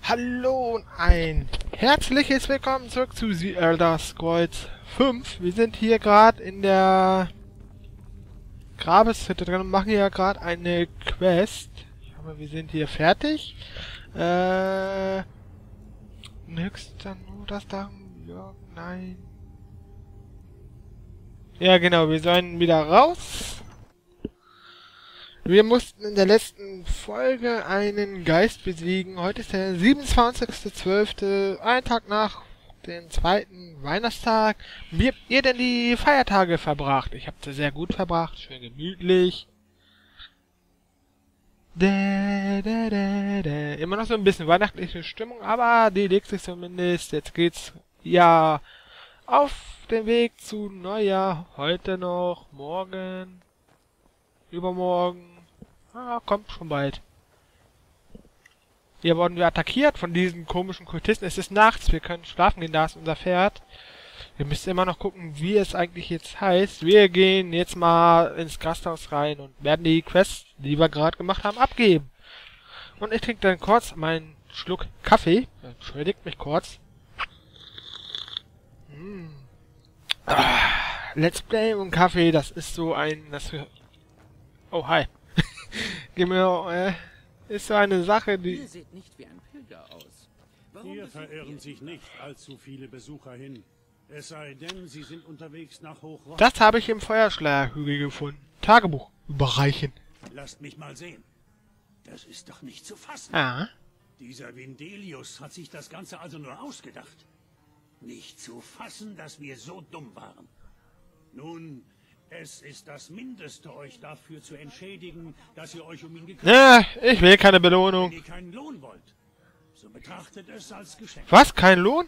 Hallo und ein herzliches Willkommen zurück zu The Elder Scrolls 5. Wir sind hier gerade in der Grabeshütte drin und machen hier gerade eine Quest. Ich hoffe, wir sind hier fertig. Höchster Not, das da... Ja, nein. Ja, genau, wir sollen wieder raus. Wir mussten in der letzten Folge einen Geist besiegen. Heute ist der 27.12., ein Tag nach dem zweiten Weihnachtstag. Wie habt ihr denn die Feiertage verbracht? Ich habe sie sehr gut verbracht, schön gemütlich. Immer noch so ein bisschen weihnachtliche Stimmung, aber die legt sich zumindest. Jetzt geht's ja auf den Weg zu Neujahr. Heute noch, morgen, übermorgen. Ah, kommt schon bald. Hier wurden wir attackiert von diesen komischen Kultisten. Es ist nachts, wir können schlafen gehen, da ist unser Pferd. Wir müssen immer noch gucken, wie es eigentlich jetzt heißt. Wir gehen jetzt mal ins Gasthaus rein und werden die Quest, die wir gerade gemacht haben, abgeben. Und ich trinke dann kurz meinen Schluck Kaffee. Entschuldigt mich kurz. Let's Play und Kaffee, das ist so ein... Oh, hi. Ist so eine Sache, die... Ihr seht nicht wie ein Pilger aus. Warum Hier besucht verirren ihr sich nicht allzu viele Besucher hin. Es sei denn, sie sind unterwegs nach Hochrock. Das habe ich im Feuerschleierhügel gefunden. Tagebuch überreichen. Lasst mich mal sehen. Das ist doch nicht zu fassen. Ah. Dieser Vindelius hat sich das Ganze also nur ausgedacht. Nicht zu fassen, dass wir so dumm waren. Nun, es ist das Mindeste, euch dafür zu entschädigen, dass ihr euch um ihn gekümmert habt. Ich will keine Wenn Belohnung. ihr keinen Lohn wollt, so betrachtet es als Geschenk. Was? Kein Lohn?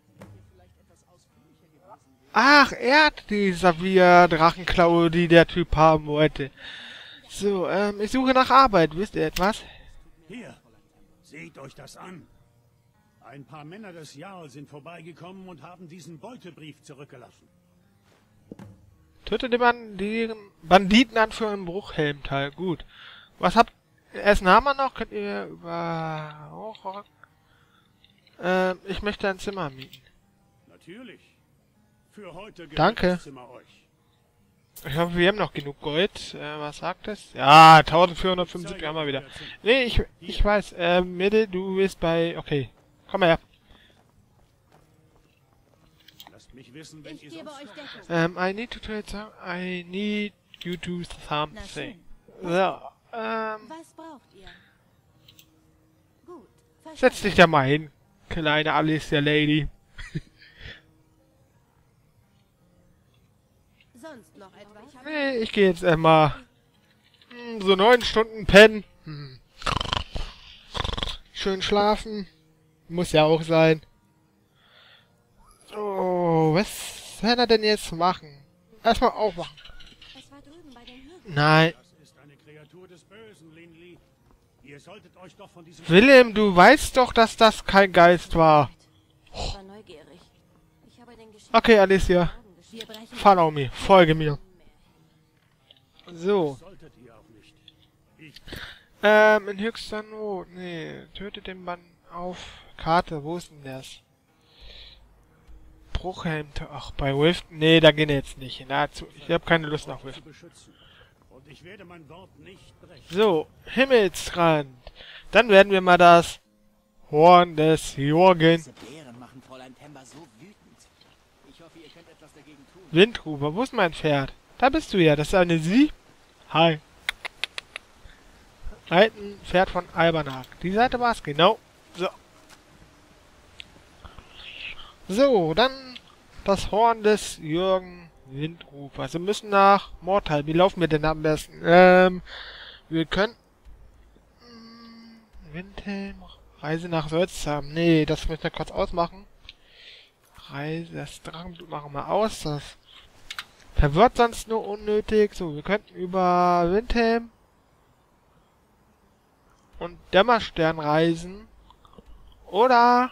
Ach, er hat die Saphir-Drachenklaue, die der Typ haben wollte. So, ich suche nach Arbeit. Wisst ihr etwas? Hier, seht euch das an. Ein paar Männer des Jarl sind vorbeigekommen und haben diesen Beutebrief zurückgelassen. Töte den Banditenanführer im Bruchhelmtal. Gut. Was habt... Essen haben wir noch? Könnt ihr über... Hochrock? Ich möchte ein Zimmer mieten. Natürlich. Für heute gehört Danke. das Zimmer euch. Ich hoffe, wir haben noch genug Gold. Was sagt es? Ja, 1475 haben wir wieder. Nee, ich weiß. Mitte, du bist bei... Okay. Komm mal her. Lasst mich wissen, wenn Ich ihr gebe sonst euch noch... Deckung. I need to trade some... I need you to Na something. schön. So, Was braucht ihr? Gut. setz dich da mal hin, kleine Alicia Lady. Sonst noch etwas? Nee, ich gehe jetzt mal so 9 Stunden pennen. Schön schlafen. Muss ja auch sein. Oh, was soll er denn jetzt machen? Erstmal aufmachen. Es war drüben bei den Hügeln. Nein. Das ist eine Kreatur des Bösen, Linley. Ihr solltet euch doch von diesem... Willem, du weißt doch, dass das kein Geist war. Ich war neugierig. Ich habe den Geschichten Okay, Alicia. Wir brechen Follow me. Folge mir. So. Solltet ihr auch nicht. Ich... In höchster Not. Nee, tötet den Mann auf Karte. Wo ist denn das? Bruchhelm. Ach, bei Wilfton. Nee, da gehen wir jetzt nicht hin. Ich habe keine Lust nach zu Wilfton. beschützen. Und ich werde mein Wort nicht brechen. So, Himmelsrand. Dann werden wir mal das Horn des Jorgen. Diese Bären machen Fräulein Temba so wütend. Ich hoffe, ihr könnt etwas dagegen tun. Windrufer, wo ist mein Pferd? Da bist du ja. Das ist eine Sie. Hi. Reiten Pferd von Albanag. Die Seite war es, genau. So. So, dann das Horn des Jürgen Windrufers. Wir müssen nach Mortal. Wie laufen wir denn am besten? Wir können... Windhelm, Reise nach Solzheim. Nee, das müssen wir kurz ausmachen. Reise, das Drachenblut machen wir aus. Das verwirrt sonst nur unnötig. So, wir könnten über Windhelm und Dämmerstern reisen. Oder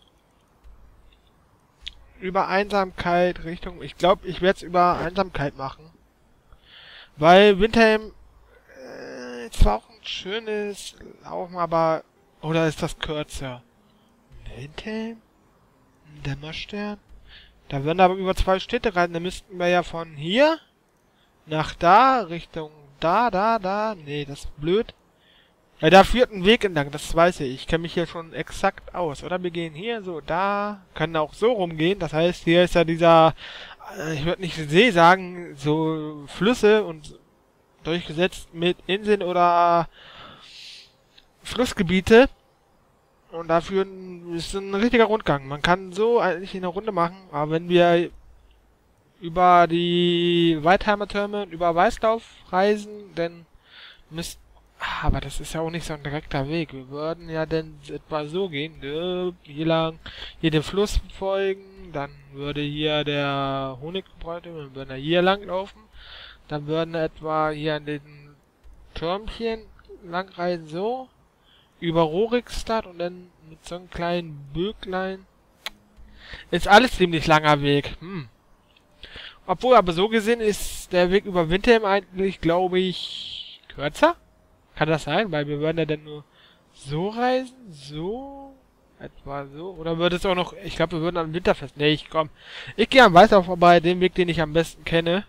über Einsamkeit Richtung... Ich glaube, ich werde es über Einsamkeit machen. Weil Windhelm zwar auch ein schönes Laufen, aber... Oder ist das kürzer? Windhelm? Dämmerstern? Da würden aber über 2 Städte rein. Da müssten wir ja von hier nach da, Richtung da. Nee, das ist blöd. Ja, da führt ein Weg entlang, das weiß ich. Ich kenne mich hier schon exakt aus. Oder wir gehen hier so, da, können auch so rumgehen. Das heißt, hier ist ja dieser, ich würde nicht See sagen, so Flüsse und durchgesetzt mit Inseln oder Flussgebiete. Und dafür ist ein richtiger Rundgang. Man kann so eigentlich eine Runde machen, aber wenn wir über die Weitheimer Türme und über Weißlauf reisen, dann müssten... Aber das ist ja auch nicht so ein direkter Weg. Wir würden ja dann etwa so gehen, hier lang, hier den Fluss folgen, dann würde hier der Honiggebräute, wir würden ja hier lang laufen, dann würden wir etwa hier an den Türmchen lang reisen, so, über Rorikstadt und dann mit so einem kleinen Böglein. Ist alles ziemlich langer Weg, Obwohl, aber so gesehen ist der Weg über Windhelm eigentlich, glaube ich, kürzer? Kann das sein? Weil wir würden ja dann nur so reisen? So? Etwa so? Oder würde es auch noch... Ich glaube, wir würden am Winterfest... Nee, ich gehe am Weißlauf vorbei, den Weg, den ich am besten kenne.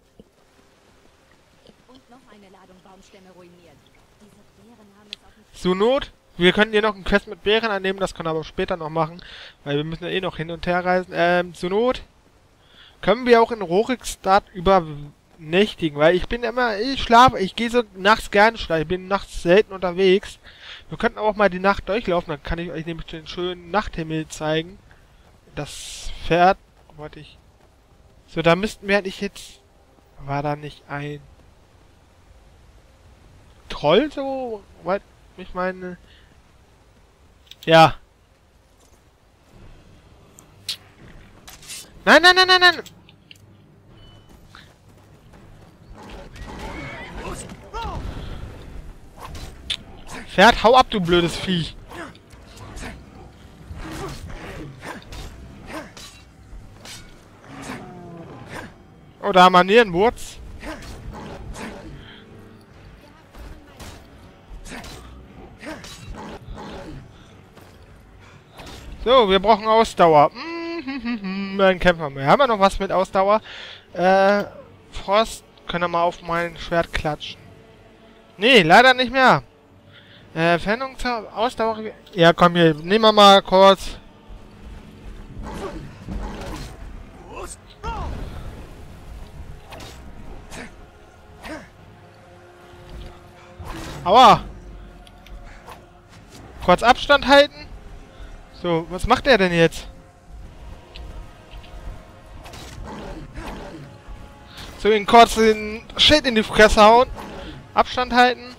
Und noch eine Ladung Baumstämme ruiniert. Diese Bären haben es auf dem Zur Not, wir könnten hier noch einen Quest mit Bären annehmen, das können wir aber später noch machen. Weil wir müssen ja eh noch hin und her reisen. Zur Not können wir auch in Rorikstadt übernächtigen, weil ich gehe so nachts gerne schlafen, ich bin nachts selten unterwegs. Wir könnten auch mal die Nacht durchlaufen, dann kann ich euch nämlich den schönen Nachthimmel zeigen. Das Pferd wollte ich... So, da müssten wir eigentlich jetzt... War da nicht ein... Troll so? Weil ich meine... Ja. Nein! Pferd, hau ab, du blödes Vieh. Oh, da haben wir Nierenwurz. So, wir brauchen Ausdauer. Dann kämpfen wir. Haben wir noch was mit Ausdauer? Frost, können wir mal auf mein Schwert klatschen. Nee, leider nicht mehr. Veränderung zur Ausdauer... Ja, komm hier, nehmen wir mal kurz... Aua! Kurz Abstand halten. So, was macht er denn jetzt? So, ihn kurz den Schild in die Fresse hauen. Abstand halten.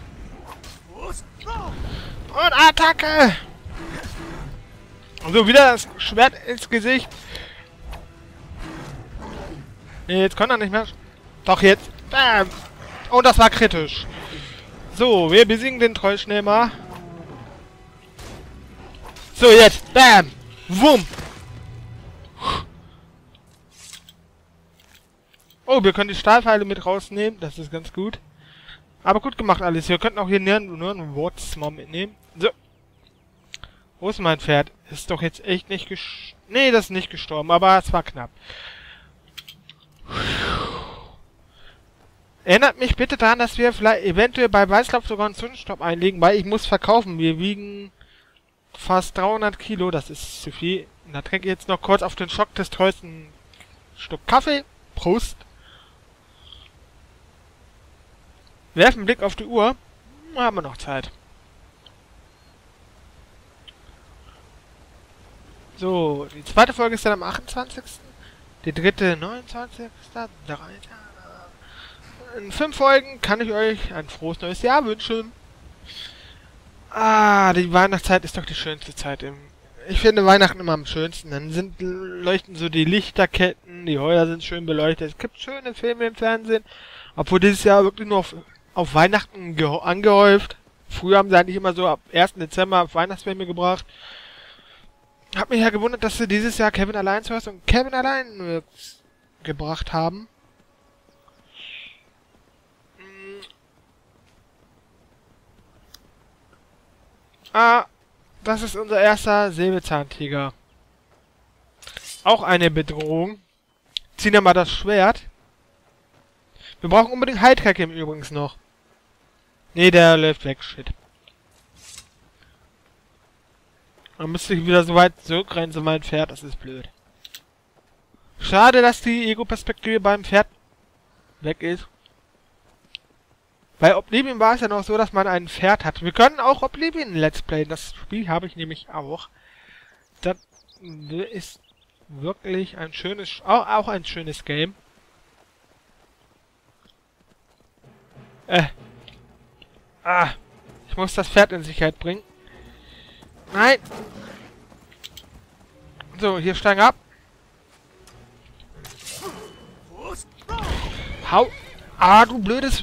Und Attacke! So, wieder das Schwert ins Gesicht. Nee, jetzt kann er nicht mehr... Doch, jetzt. Bam! Und das war kritisch. So, wir besiegen den Troll schnell mal. So, jetzt. Bam! Wumm! Oh, wir können die Stahlpfeile mit rausnehmen. Das ist ganz gut. Aber gut gemacht alles. Wir könnten auch hier nur einen Wurz mal mitnehmen. So. Wo ist mein Pferd? Ist doch jetzt echt nicht Nee, das ist nicht gestorben, aber es war knapp. Erinnert mich bitte daran, dass wir vielleicht eventuell bei Weißlauf sogar einen Zwischenstopp einlegen, weil ich muss verkaufen. Wir wiegen fast 300 Kilo, das ist zu viel. Und da trinke ich jetzt noch kurz auf den Schock des Trolls ein Stück Kaffee. Prost. Werfen einen Blick auf die Uhr. Haben wir noch Zeit. So, die zweite Folge ist dann am 28. Die dritte 29. In 5 Folgen kann ich euch ein frohes neues Jahr wünschen. Ah, die Weihnachtszeit ist doch die schönste Zeit im... Ich finde Weihnachten immer am schönsten. Dann leuchten so die Lichterketten, die Häuser sind schön beleuchtet. Es gibt schöne Filme im Fernsehen. Obwohl dieses Jahr wirklich nur auf Weihnachten angehäuft. Früher haben sie eigentlich immer so ab 1. Dezember Weihnachtsfilme gebracht. Hab mich ja gewundert, dass sie dieses Jahr Kevin allein zuerst und Kevin allein gebracht haben. Das ist unser erster Säbelzahntiger. Auch eine Bedrohung. Ziehen wir mal das Schwert. Wir brauchen unbedingt Heidkacke im Übrigen noch. Nee, der läuft weg. Shit. Dann müsste ich wieder so weit zurückrennen zu meinem Pferd. Das ist blöd. Schade, dass die Ego-Perspektive beim Pferd weg ist. Bei Oblivion war es ja noch so, dass man ein Pferd hat. Wir können auch Oblivion Let's Play. Das Spiel habe ich nämlich auch. Das ist wirklich ein schönes, auch ein schönes Game. Ich muss das Pferd in Sicherheit bringen. Nein! So, hier steigen ab. Hau! Ah, du blödes...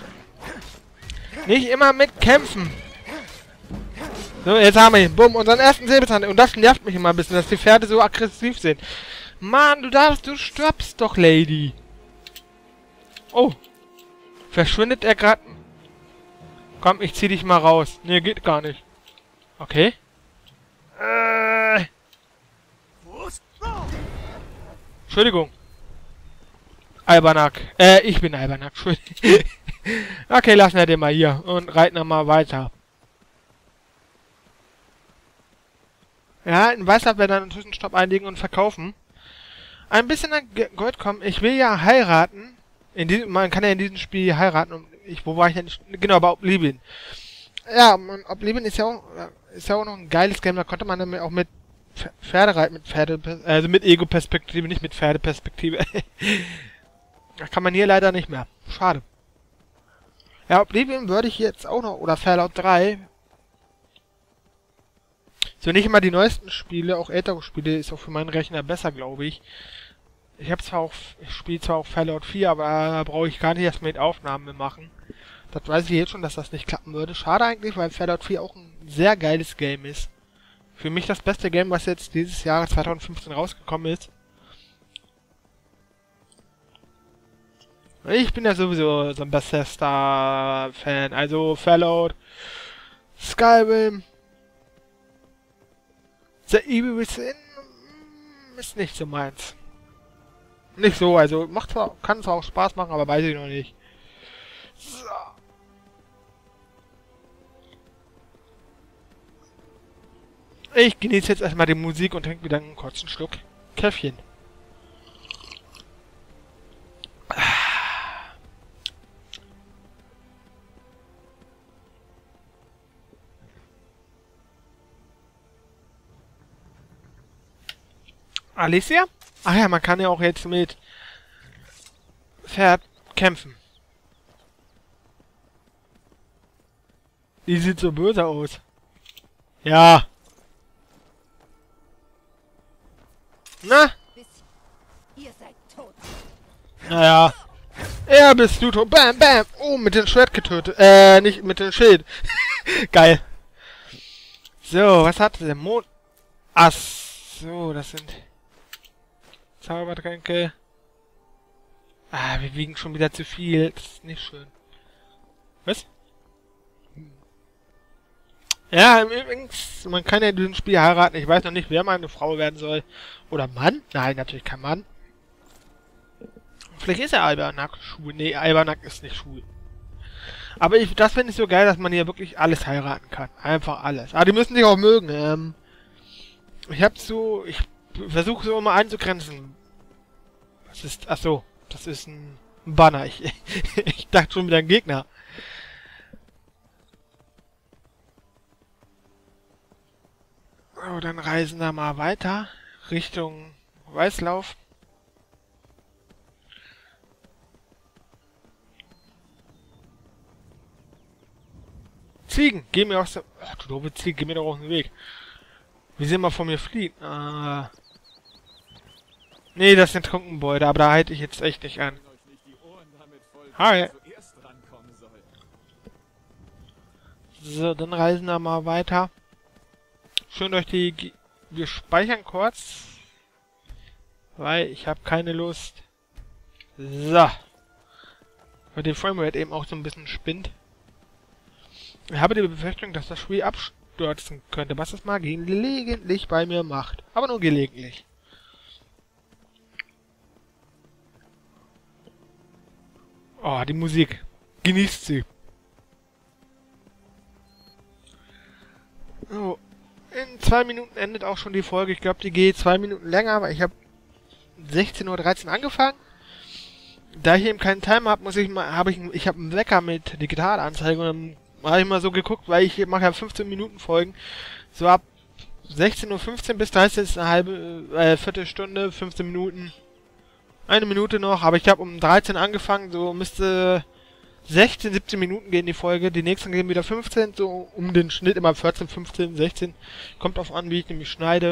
Nicht immer mitkämpfen! So, jetzt haben wir ihn. Bumm, unseren ersten Säbelzahn. Und das nervt mich immer ein bisschen, dass die Pferde so aggressiv sind. Mann, du stirbst doch, Lady. Oh. Verschwindet er gerade? Komm, ich zieh dich mal raus. Nee, geht gar nicht. Okay. Entschuldigung. Albernack. Ich bin Albernack. Entschuldigung. Okay, lassen wir den mal hier. Und reiten wir mal weiter. Ja, in Weißland werden dann einen Zwischenstopp einlegen und verkaufen. Ein bisschen an Gold kommen. Ich will ja heiraten. Man kann ja in diesem Spiel heiraten. Und wo war ich denn? Genau, bei Oblivion. Ja, Oblivion ist ja auch noch ein geiles Game. Da konnte man dann auch mit Pferde reiten, also mit Ego-Perspektive, nicht mit Pferdeperspektive. Da kann man hier leider nicht mehr. Schade. Ja, Oblivion würde ich jetzt auch noch, oder Fallout 3. So, nicht immer die neuesten Spiele, auch ältere Spiele ist auch für meinen Rechner besser, glaube ich. Ich spiele zwar auch Fallout 4, aber da brauche ich gar nicht erst mit Aufnahmen machen. Das weiß ich jetzt schon, dass das nicht klappen würde. Schade eigentlich, weil Fallout 4 auch ein sehr geiles Game ist. Für mich das beste Game, was jetzt dieses Jahr 2015 rausgekommen ist. Ich bin ja sowieso so ein Bethesda-Fan. Also Fallout, Skyrim, The Evil Within ist nicht so meins. Nicht so, also kann zwar auch Spaß machen, aber weiß ich noch nicht. So. Ich genieße jetzt erstmal die Musik und trinke wieder einen kurzen Schluck Käffchen. Alicia? Ach ja, man kann ja auch jetzt mit Pferd kämpfen. Die sieht so böse aus. Ja. Na? Ihr seid tot. Naja. Ja, bist du tot. Bam, bam. Oh, mit dem Schwert getötet. Nicht mit dem Schild. Geil. So, was hat der Mond? Ach so, das sind Zaubertränke. Ah, wir wiegen schon wieder zu viel. Das ist nicht schön. Was? Ja, übrigens, man kann ja in diesem Spiel heiraten. Ich weiß noch nicht, wer meine Frau werden soll. Oder Mann? Nein, natürlich kein Mann. Vielleicht ist er Albernack schwul. Nee, Albernack ist nicht schwul. Aber das finde ich so geil, dass man hier wirklich alles heiraten kann. Einfach alles. Aber die müssen sich auch mögen. Ich versuche so immer einzugrenzen. Was ist... Achso, das ist ein Banner. Ich dachte schon wieder ein Gegner. So, dann reisen wir mal weiter. Richtung Weißlauf. Ziegen, geh mir aus der... Ach, du doofe Ziegen, geh mir doch aus dem Weg. Wie sie immer von mir fliehen. Nee, das sind Trunkenbeute, aber da halte ich jetzt echt nicht an. Hi. So, dann reisen wir mal weiter. Schön durch die... Wir speichern kurz. Weil ich habe keine Lust. So. Weil die Framerate eben auch so ein bisschen spinnt. Ich habe die Befürchtung, dass das Spiel stürzen könnte, was es mal gelegentlich bei mir macht. Aber nur gelegentlich. Oh, die Musik. Genießt sie. Oh, in 2 Minuten endet auch schon die Folge. Ich glaube, die geht 2 Minuten länger, aber ich habe 16:13 Uhr angefangen. Da ich eben keinen Timer habe, habe ich einen Wecker mit Digitalanzeige und dann habe ich mal so geguckt, weil ich mache ja 15 Minuten Folgen. So ab 16:15 Uhr bis 13 ist eine halbe, Viertelstunde, 15 Minuten. 1 Minute noch, aber ich habe um 13 angefangen, so müsste 16, 17 Minuten gehen die Folge. Die nächsten gehen wieder 15, so um den Schnitt immer 14, 15, 16. Kommt drauf an, wie ich nämlich schneide.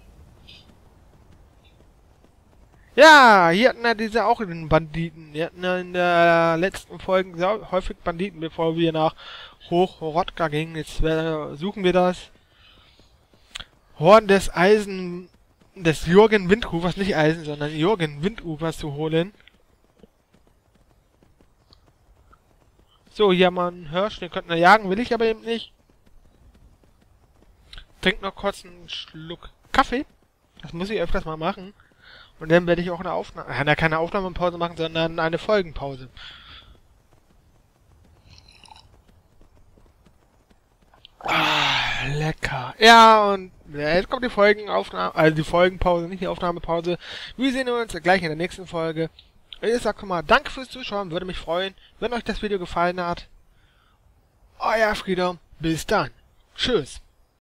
Ja, hier hatten ja diese auch den Banditen. Wir hatten ja in der letzten Folge sehr häufig Banditen, bevor wir nach Hochrodka gingen. Jetzt suchen wir das Horn des Eisen des Jürgen Windrufers, nicht Eisen, sondern Jürgen Windrufers zu holen. So, hier haben wir einen Hirsch, den könnten wir jagen, will ich aber eben nicht. Trink noch kurz einen Schluck Kaffee. Das muss ich öfters mal machen. Und dann werde ich auch eine Aufnahme, keine Aufnahmepause machen, sondern eine Folgenpause. Ah, lecker. Ja, und jetzt kommt die Folgenaufnahme, also die Folgenpause, nicht die Aufnahmepause. Wir sehen uns gleich in der nächsten Folge. Ich sag schon mal, danke fürs Zuschauen, würde mich freuen, wenn euch das Video gefallen hat. Euer Frieder, bis dann. Tschüss.